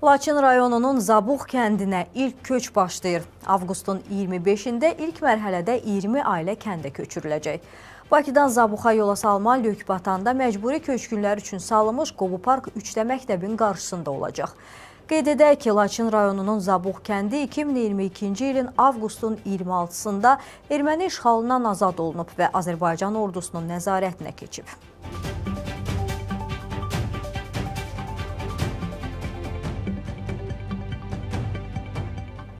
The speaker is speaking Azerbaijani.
Laçın rayonunun Zabux kəndinə ilk köç başlayır. Avqustun 25-də ilk mərhələdə 20 ailə kəndə köçürüləcək. Bakıdan Zabuxa yola salma Lökbatanda məcburi köçkünlər üçün salınmış Qobu Park 3-də məktəbin qarşısında olacaq. Qeyd edək ki, Laçın rayonunun Zabux kəndi 2022-ci ilin avqustun 26-sında erməni işğalından azad olunub və Azərbaycan ordusunun nəzarətinə keçib.